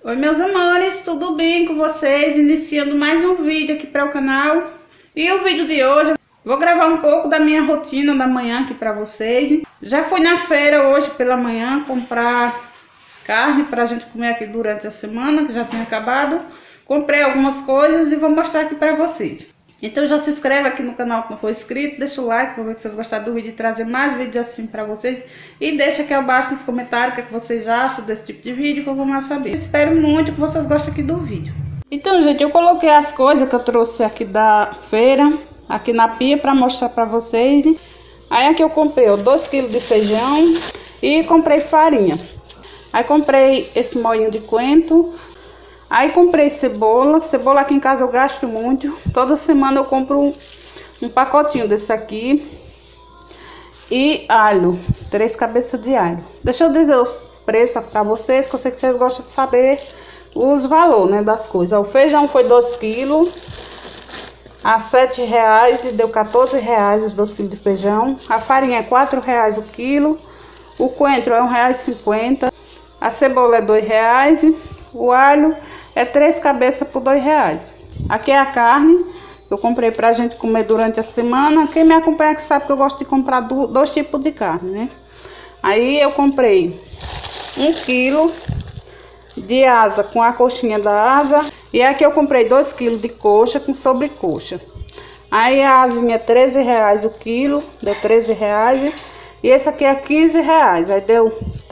Oi meus amores, tudo bem com vocês? Iniciando mais um vídeo aqui para o canal. E o vídeo de hoje, vou gravar um pouco da minha rotina da manhã aqui para vocês. Já fui na feira hoje pela manhã comprar carne para a gente comer aqui durante a semana, que já tinha acabado. Comprei algumas coisas e vou mostrar aqui para vocês. Então já se inscreve aqui no canal que não for inscrito, deixa o like para ver se vocês gostaram do vídeo e trazer mais vídeos assim para vocês. E deixa aqui abaixo nos comentários o que vocês acham desse tipo de vídeo, que eu vou mais saber. Espero muito que vocês gostem aqui do vídeo. Então, gente, eu coloquei as coisas que eu trouxe aqui da feira, aqui na pia para mostrar para vocês. Aí aqui eu comprei 2 kg de feijão e comprei farinha. Aí comprei esse molhinho de coentro. Aí comprei cebola. Cebola aqui em casa eu gasto muito. Toda semana eu compro um pacotinho desse aqui. E alho, 3 cabeças de alho. Deixa eu dizer os preços para vocês, que eu sei que vocês gostam de saber os valores, né, das coisas. O feijão foi 2 kg a R$7 e deu R$14 os 2 kg de feijão. A farinha é R$4 o quilo. O coentro é R$1,50. A cebola é R$2. O alho é 3 cabeças por R$2. Aqui é a carne que eu comprei pra gente comer durante a semana. Quem me acompanha aqui sabe que eu gosto de comprar dois tipos de carne, né? Aí eu comprei 1 kg de asa com a coxinha da asa. E aqui eu comprei 2 kg de coxa com sobrecoxa. Aí a asinha é R$13 o quilo, deu R$13. E esse aqui é R$15, aí deu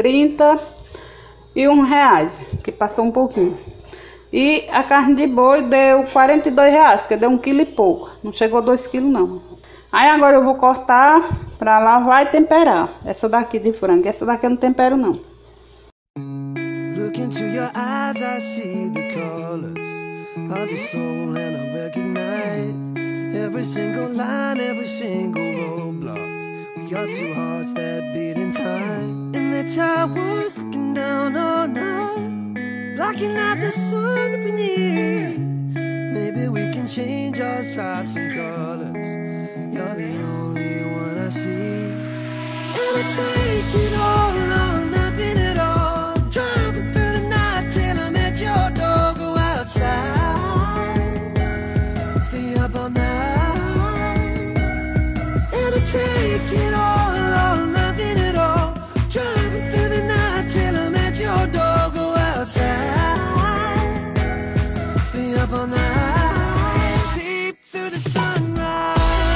R$31, que passou um pouquinho. E a carne de boi deu R$42, que deu 1 kg e pouco. Não chegou a 2 kg não. Aí agora eu vou cortar pra lavar e temperar. Essa daqui de frango, essa daqui eu não tempero não. Look into your eyes, I see the colors of your soul, and I recognize every single line, every single roadblock. We are two hearts that beat in time, and the towers looking down all night, blocking out the sun beneath. Maybe we can change our stripes and colors. You're the only one I see. And I take it all or nothing at all. Driving through the night till I'm at your door. Go outside, stay up all night. And I take it all or nothing at all. Driving through the night till I'm at your door. Go outside, stay up all night. Sleep through the sunrise.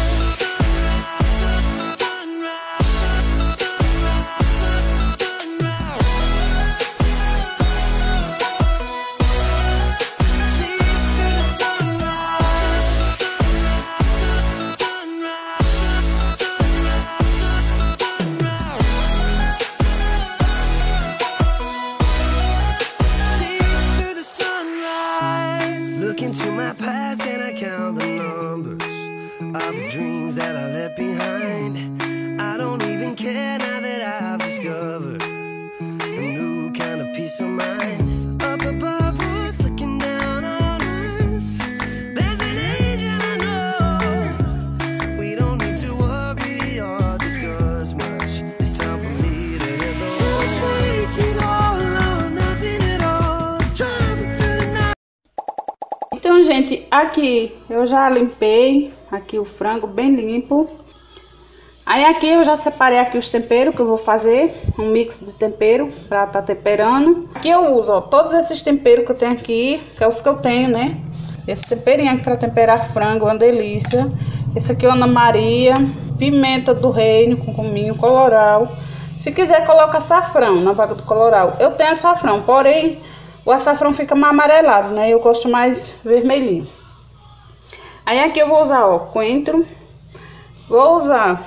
Into my past and I count the numbers of the dreams that I left behind. I don't even care now that I've discovered a new kind of peace of mind. Up above us, looking down on us, there's an angel I know. We don't need to worry or discuss much. It's time for me to hit the road. I'll take it all or nothing at all. Driving through the night. Então, gente, aqui eu já limpei aqui o frango bem limpo. Aí aqui eu já separei aqui os temperos que eu vou fazer, um mix de tempero para estar temperando. Aqui eu uso, ó, todos esses temperos que eu tenho aqui, que é os que eu tenho, né? Esse temperinho aqui para temperar frango, uma delícia. Esse aqui é Ana Maria, pimenta do reino com cominho, colorau. Se quiser coloca açafrão na vaga do colorau. Eu tenho açafrão, porém o açafrão fica mais amarelado, né? Eu gosto mais vermelhinho. Aí aqui eu vou usar, ó, coentro. Vou usar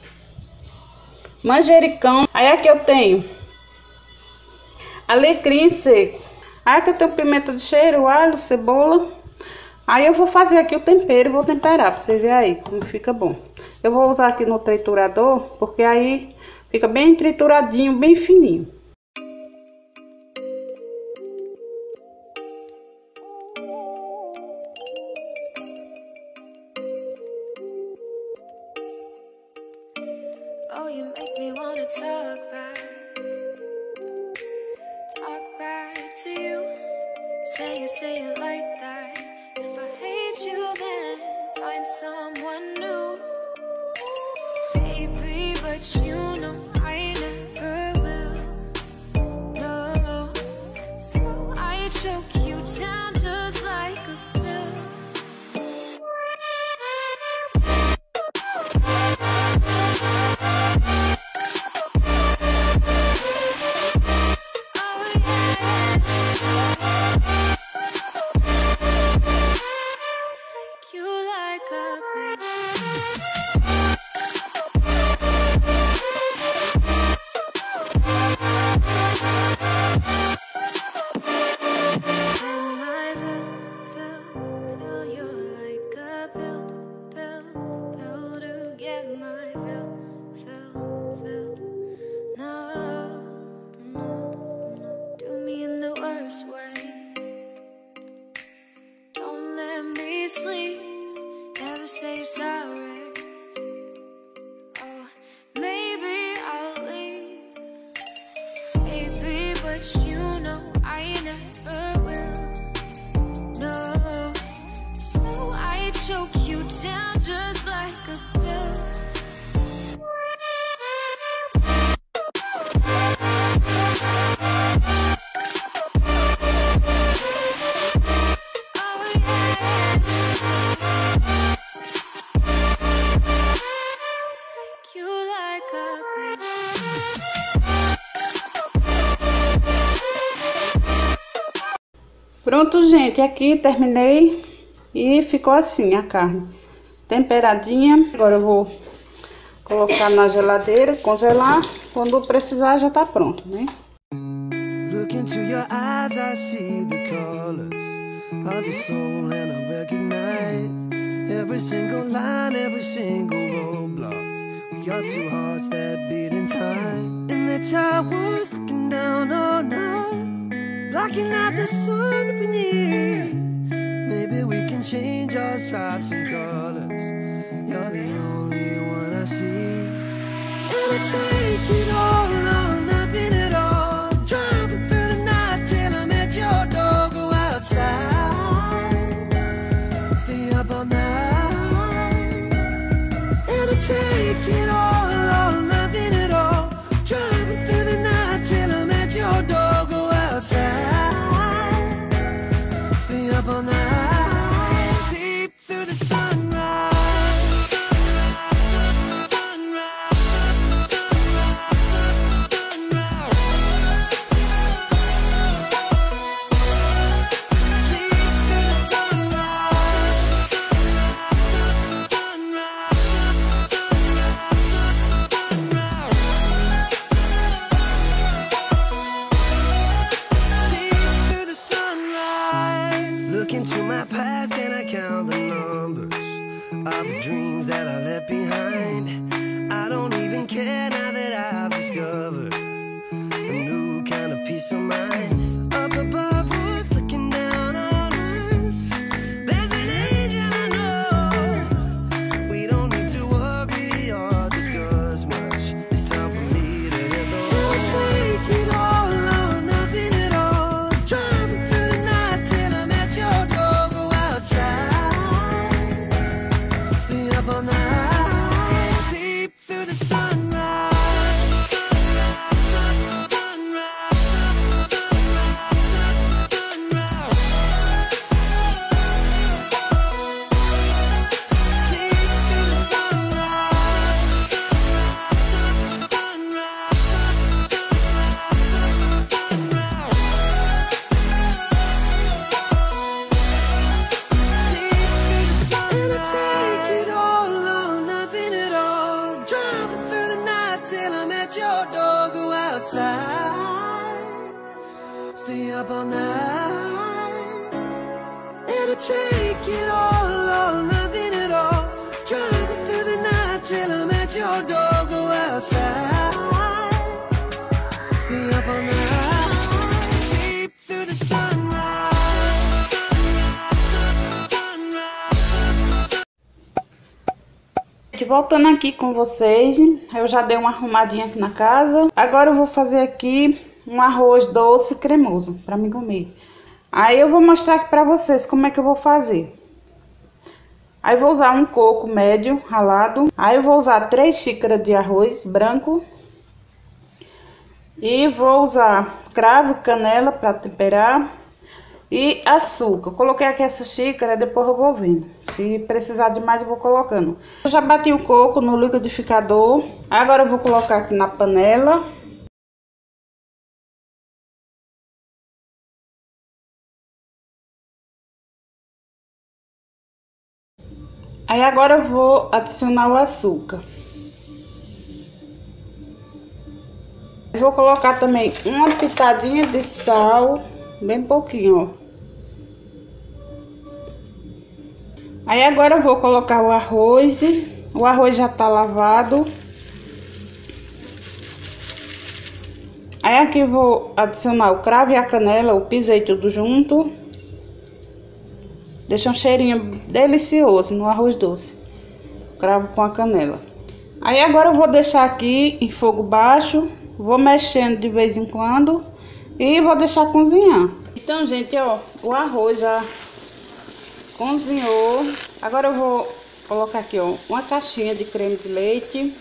manjericão. Aí aqui eu tenho alecrim seco. Aí aqui eu tenho pimenta de cheiro, alho, cebola. Aí eu vou fazer aqui o tempero e vou temperar pra você ver aí como fica bom. Eu vou usar aqui no triturador, porque aí fica bem trituradinho, bem fininho. Oh, you make me wanna talk back to you. say it like that. If I hate you, then find someone new. Baby, but you know I never will. No, so I choke you down just like a pill. Say sorry. Oh, maybe I'll leave, baby, but you know I never will. No, so I choke you down just like a pill. Pronto, gente, aqui terminei e ficou assim a carne, temperadinha. Agora eu vou colocar na geladeira, congelar, quando precisar já tá pronto, né? Look into your eyes, I see the colors of your soul and I recognize every single line, every single roadblock. We are two hearts that beat in time, and the towers looking down all night, blocking out the sun that we need. Maybe we can change our stripes and colors. You're the only one I see. And I take it all or nothing at all. Driving through the night till I'm at your door. Go outside, stay up all night. And I take it all or nothing at all. Driving through the night till I'm at your door. Go outside, stay up all night, sleep through the sunrise. Into my past and I count the numbers of the dreams that I left behind. I don't even care now that I've discovered a new kind of peace of mind. Up above us, looking down on us, there's an angel I know. We don't need to worry or discuss much. It's time for me to hit the road. I'll take it all or nothing at all. Driving through the night till I'm at your door. Go outside, stay up all night, sleep through the sunrise. Take it all or nothing at all. Driving through the night till I'm at your door. Go outside, stay up all night. And I take it all or nothing at all. Driving through the night till I'm at your door. Go outside, stay up all night, sleep through the sunrise. Voltando aqui com vocês, eu já dei uma arrumadinha aqui na casa. Agora eu vou fazer aqui um arroz doce cremoso para mim comer. Aí eu vou mostrar aqui pra vocês como é que eu vou fazer. Aí eu vou usar um coco médio ralado. Aí eu vou usar 3 xícaras de arroz branco. E vou usar cravo, canela para temperar. E açúcar. Eu coloquei aqui essa xícara, depois eu vou vendo. Se precisar de mais eu vou colocando. Eu já bati o coco no liquidificador. Agora eu vou colocar aqui na panela. Aí agora eu vou adicionar o açúcar. Eu vou colocar também uma pitadinha de sal, bem pouquinho, ó. Aí agora eu vou colocar o arroz. O arroz já tá lavado. Aí aqui eu vou adicionar o cravo e a canela, eu pisei tudo junto. Deixa um cheirinho delicioso no arroz doce. Cravo com a canela. Aí agora eu vou deixar aqui em fogo baixo. Vou mexendo de vez em quando. E vou deixar cozinhar. Então, gente, ó, o arroz já cozinhou. Agora eu vou colocar aqui, ó, uma caixinha de creme de leite.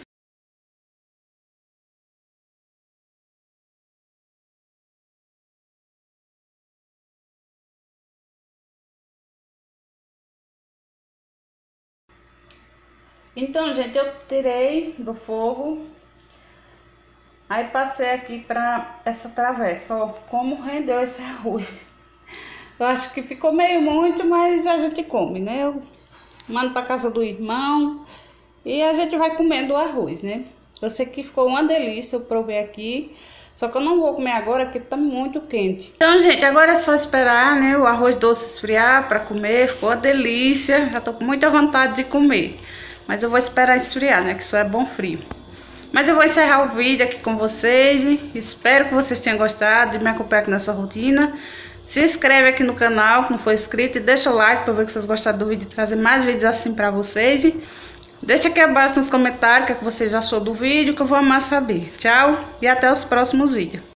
Então, gente, eu tirei do fogo. Aí passei aqui pra essa travessa, ó, como rendeu esse arroz. Eu acho que ficou meio muito, mas a gente come, né? Eu mando pra casa do irmão e a gente vai comendo o arroz, né? Eu sei que ficou uma delícia, eu provei aqui. Só que eu não vou comer agora, porque tá muito quente. Então, gente, agora é só esperar, né, o arroz doce esfriar pra comer. Ficou uma delícia, já tô com muita vontade de comer. Mas eu vou esperar esfriar, né, que só é bom frio. Mas eu vou encerrar o vídeo aqui com vocês. Espero que vocês tenham gostado de me acompanhar aqui nessa rotina. Se inscreve aqui no canal, se não for inscrito, e deixa o like para ver que vocês gostaram do vídeo e trazer mais vídeos assim para vocês. Deixa aqui abaixo nos comentários o que vocês achou do vídeo, que eu vou amar saber. Tchau e até os próximos vídeos.